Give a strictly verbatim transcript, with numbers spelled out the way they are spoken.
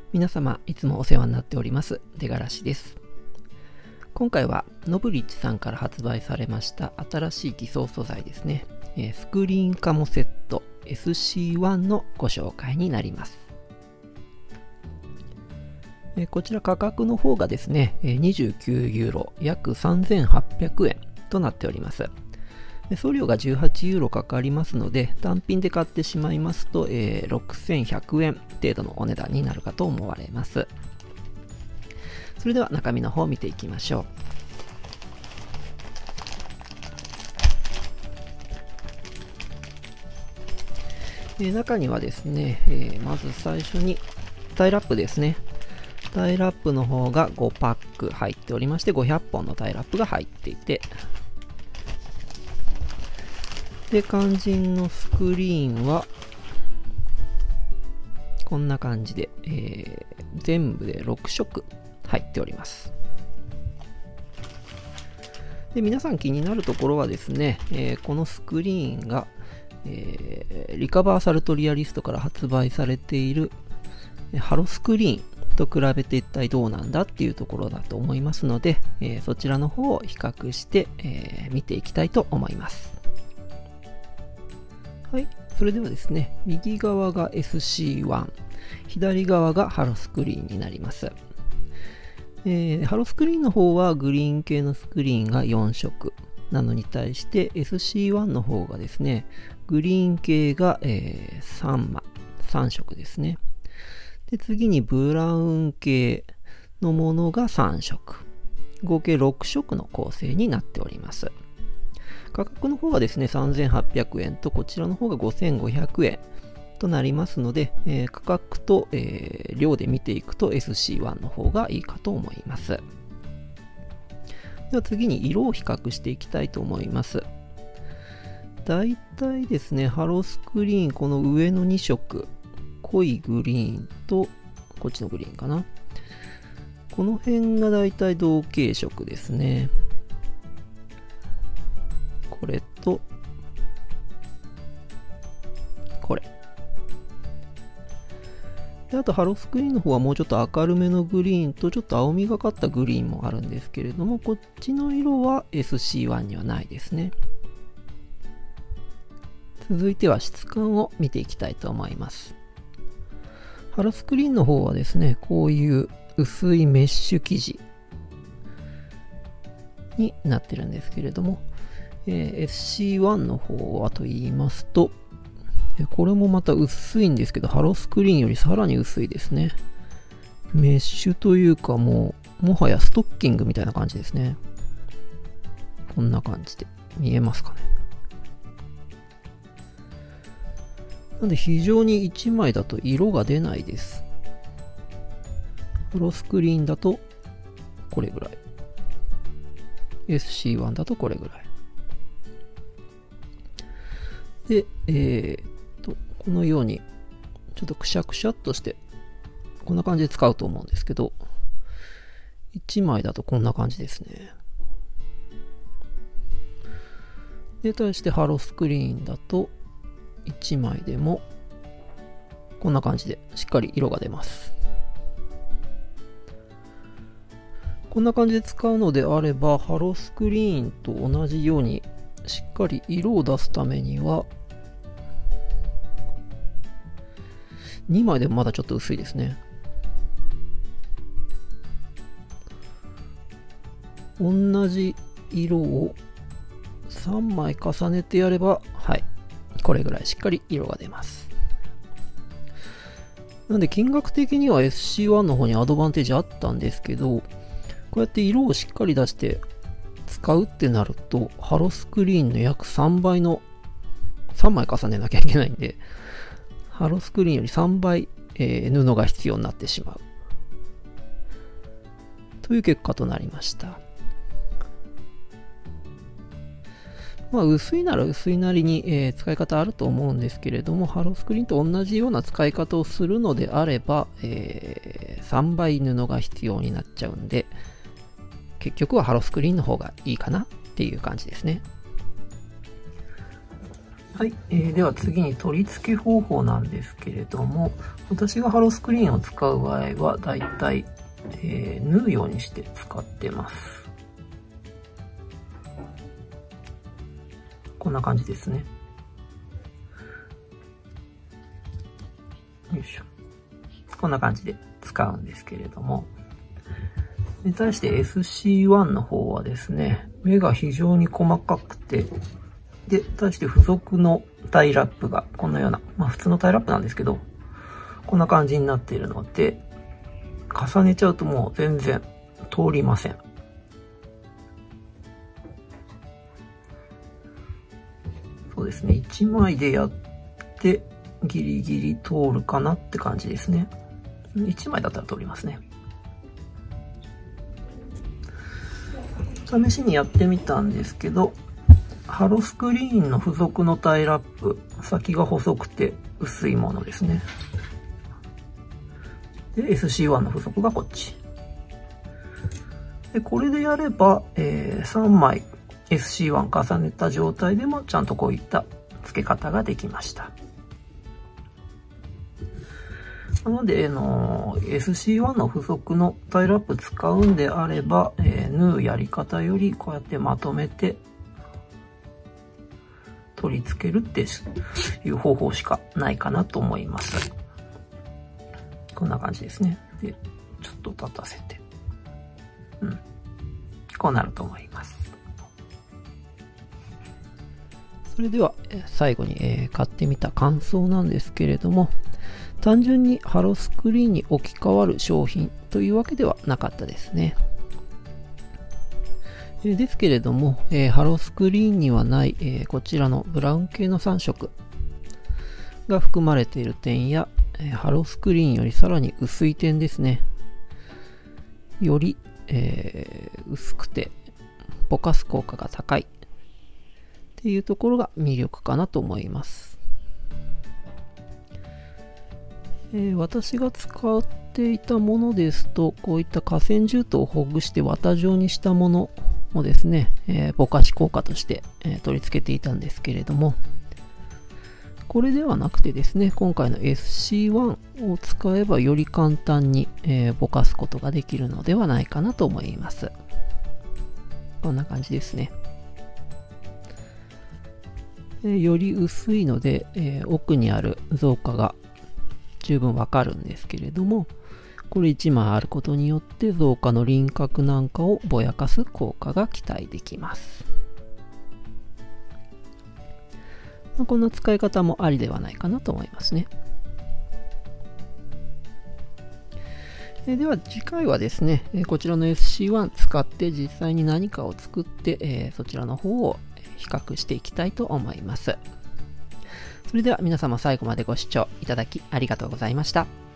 皆様いつもお世話になっております出がらしです。今回はノブリッジさんから発売されました新しい偽装素材ですね、えー、スクリーンカモセット エスシーワン のご紹介になります。えー、こちら価格の方がですねにじゅうきゅうユーロ約さんぜんはっぴゃくえんとなっております。送料がじゅうはちユーロかかりますので、単品で買ってしまいますと、えー、ろくせんひゃくえん程度のお値段になるかと思われます。それでは中身の方を見ていきましょう。えー、中にはですね、えー、まず最初にタイラップですね。タイラップの方がごパック入っておりまして、ごひゃっぽんのタイラップが入っていて、で、肝心のスクリーンは、こんな感じで、えー、全部でろくしょく入っております。で、皆さん気になるところはですね、えー、このスクリーンが、えー、リカバーサルトリアリストから発売されているハロスクリーンと比べて一体どうなんだっていうところだと思いますので、えー、そちらの方を比較して、えー、見ていきたいと思います。はい、それではですね、右側が エスシーワン、左側がハロスクリーンになります。えー、ハロスクリーンの方はグリーン系のスクリーンがよんしょくなのに対して エスシーワン の方がですね、グリーン系が、えー、さんまい、さんしょくですね。で、次にブラウン系のものがさんしょく。合計ろくしょくの構成になっております。価格の方がですね、さんぜんはっぴゃくえんと、こちらの方がごせんごひゃくえんとなりますので、えー、価格と、えー、量で見ていくと エスシーワン の方がいいかと思います。では次に色を比較していきたいと思います。だいたいですね、ハロスクリーン、この上のにしょく、濃いグリーンと、こっちのグリーンかな。この辺がだいたい同系色ですね。これと、これ。で、あとハロスクリーンの方はもうちょっと明るめのグリーンとちょっと青みがかったグリーンもあるんですけれども、こっちの色は エスシーワン にはないですね。続いては質感を見ていきたいと思います。ハロスクリーンの方はですね、こういう薄いメッシュ生地になってるんですけれども、えー、エスシーワン の方はと言いますと、これもまた薄いんですけど、ハロスクリーンよりさらに薄いですね。メッシュというかもう、もはやストッキングみたいな感じですね。こんな感じで見えますかね。なんで非常にいちまいだと色が出ないです。ハロスクリーンだとこれぐらい。エスシーワン だとこれぐらい。で、えー、っと、このように、ちょっとくしゃくしゃっとして、こんな感じで使うと思うんですけど、いちまいだとこんな感じですね。で、対してハロスクリーンだと、いちまいでも、こんな感じでしっかり色が出ます。こんな感じで使うのであれば、ハロスクリーンと同じように、しっかり色を出すためには、にまいでもまだちょっと薄いですね。同じ色をさんまい重ねてやれば、はい。これぐらいしっかり色が出ます。なんで金額的には エスシーワン の方にアドバンテージあったんですけど、こうやって色をしっかり出して使うってなると、ハロスクリーンの約さんばいの、さんまい重ねなきゃいけないんで、ハロスクリーンよりさんばい、えー、布が必要になってしまう。という結果となりました。まあ、薄いなら薄いなりに、えー、使い方あると思うんですけれども、ハロスクリーンと同じような使い方をするのであれば、えー、さんばい布が必要になっちゃうんで、結局はハロスクリーンの方がいいかなっていう感じですね。 はい、えー、では次に取り付け方法なんですけれども、私がハロスクリーンを使う場合はだいたい、えー、縫うようにして使ってます。こんな感じですね。よいしょ。こんな感じで使うんですけれども、に対して エスシーワン の方はですね、目が非常に細かくて、で、対して付属のタイラップがこのような、まあ普通のタイラップなんですけど、こんな感じになっているので、重ねちゃうともう全然通りません。そうですね、いちまいでやってギリギリ通るかなって感じですね。いちまいだったら通りますね。試しにやってみたんですけど、ハロスクリーンの付属のタイラップ、先が細くて薄いものですね。で、エスシーワン の付属がこっち。で、これでやれば、えー、さんまい エスシーワン 重ねた状態でもちゃんとこういった付け方ができました。なので、あの、エスシーワン の付属のタイラップ使うんであれば、えー、縫うやり方よりこうやってまとめて取り付けるっていう方法しかないかなと思います。こんな感じですね。で、ちょっと立たせて。うん。こうなると思います。それでは、最後に、えー、買ってみた感想なんですけれども、単純にハロスクリーンに置き換わる商品というわけではなかったですね。えー、ですけれども、えー、ハロスクリーンにはない、えー、こちらのブラウン系のさん色が含まれている点や、えー、ハロスクリーンよりさらに薄い点ですね。より、えー、薄くてぼかす効果が高いっていうところが魅力かなと思います。えー、私が使っていたものですと、こういった河川ジュートをほぐして綿状にしたものをですね、えー、ぼかし効果として、えー、取り付けていたんですけれども、これではなくてですね、今回の エスシーワン を使えばより簡単に、えー、ぼかすことができるのではないかなと思います。こんな感じですね。えー、より薄いので、えー、奥にある造花が十分わかるんですけれども、これいちまいあることによって造花の輪郭なんかをぼやかす効果が期待できます。こんな使い方もありではないかなと思いますね。えでは次回はですね、こちらの エスシーワン 使って実際に何かを作って、えー、そちらの方を比較していきたいと思います。それでは皆様最後までご視聴いただきありがとうございました。